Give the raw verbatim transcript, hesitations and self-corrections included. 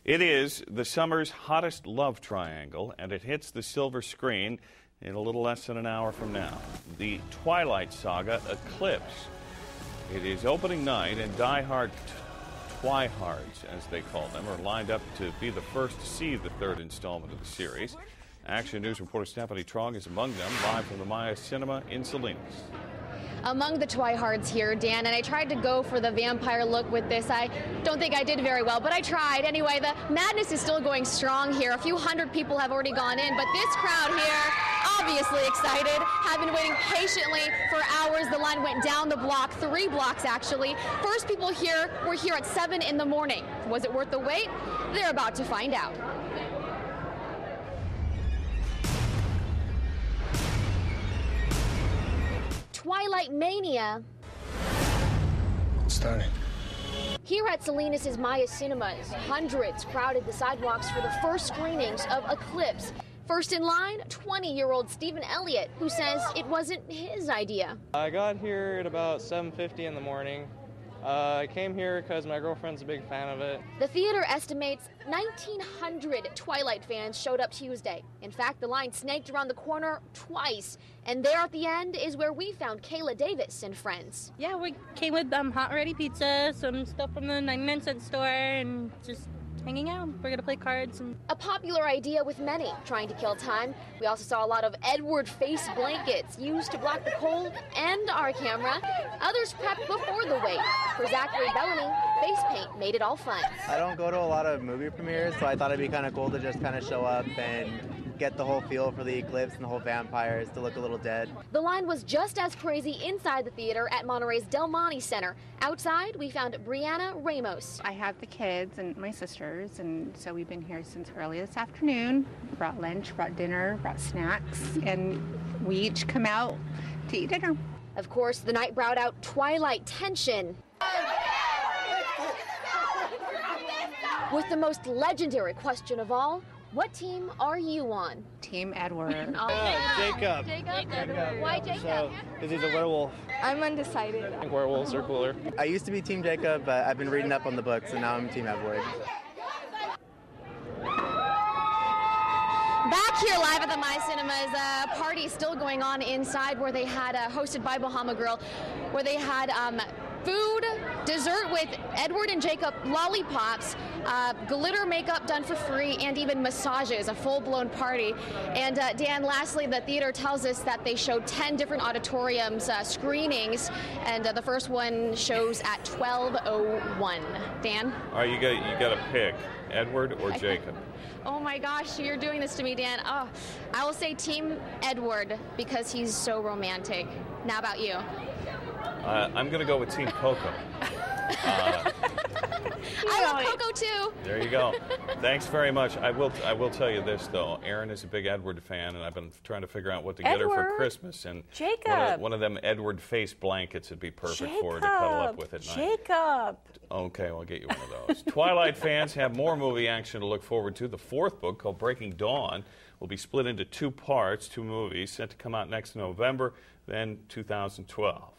It is the summer's hottest love triangle, and it hits the silver screen in a little less than an hour from now. The Twilight saga, Eclipse. It is opening night, and die-hard Twihards, as they call them, are lined up to be the first to see the third installment of the series. Action News reporter Stephanie Trong is among them, live from the Maya Cinema in Salinas. Among the Twihards here, Dan, and I tried to go for the vampire look with this. I don't think I did very well, but I tried. Anyway, the madness is still going strong here. A few hundred people have already gone in, but this crowd here, obviously excited, have been waiting patiently for hours. The line went down the block, three blocks actually. First people here were here at seven in the morning. Was it worth the wait? They're about to find out. Twilight mania. Starting. Here at Salinas' Maya Cinemas, hundreds crowded the sidewalks for the first screenings of Eclipse. First in line, twenty-year-old Stephen Elliott, who says it wasn't his idea. I got here at about seven fifty in the morning. Uh, I came here because my girlfriend's a big fan of it. The theater estimates nineteen hundred Twilight fans showed up Tuesday. In fact, the line snaked around the corner twice. And there at the end is where we found Kayla Davis and friends. Yeah, we came with um, hot ready pizza, some stuff from the ninety-nine cent store, and just hanging out. We're going to play cards. And a popular idea with many trying to kill time. We also saw a lot of Edward face blankets used to block the cold and our camera. Others prepped before the wait. For Zachary Bellamy, face paint made it all fun. I don't go to a lot of movie premieres, so I thought it'd be kind of cool to just kind of show up and get the whole feel for the Eclipse and the whole vampires to look a little dead. The line was just as crazy inside the theater at Monterey's Del Monte Center. Outside, we found Brianna Ramos. I have the kids and my sisters, and so we've been here since early this afternoon. Brought lunch, brought dinner, brought snacks, and we each come out to eat dinner. Of course, the night brought out Twilight tension. With the most legendary question of all, what team are you on? Team Edward. Oh, uh, Jacob. Jacob? Jacob. Why Jacob? Because so, he's a werewolf. I'm undecided. I think werewolves are cooler. I used to be Team Jacob, but I've been reading up on the books, and now I'm Team Edward. Back here live at the My Cinemas, a party still going on inside where they had, uh, hosted by Bahama Girl, where they had um, food, dessert with Edward and Jacob lollipops, uh, glitter makeup done for free, and even massages, a full-blown party. And uh, Dan, lastly, the theater tells us that they showed ten different auditoriums uh, screenings, and uh, the first one shows at twelve oh one. Dan? All right, you got you got to pick Edward or Jacob. Oh my gosh, you're doing this to me, Dan. Oh, I will say Team Edward because he's so romantic. Now about you? Uh, I'm going to go with Team Coco. Uh, I love Coco too. There you go. Thanks very much. I will I will tell you this though. Erin is a big Edward fan, and I've been trying to figure out what to get Edward? her for Christmas. And Jacob. One of, one of them Edward face blankets would be perfect Jacob. for her to cuddle up with at night. Jacob. Okay, I'll get you one of those. Twilight fans have more movie action to look forward to. The fourth book, called Breaking Dawn, will be split into two parts, two movies, set to come out next November, then two thousand twelve.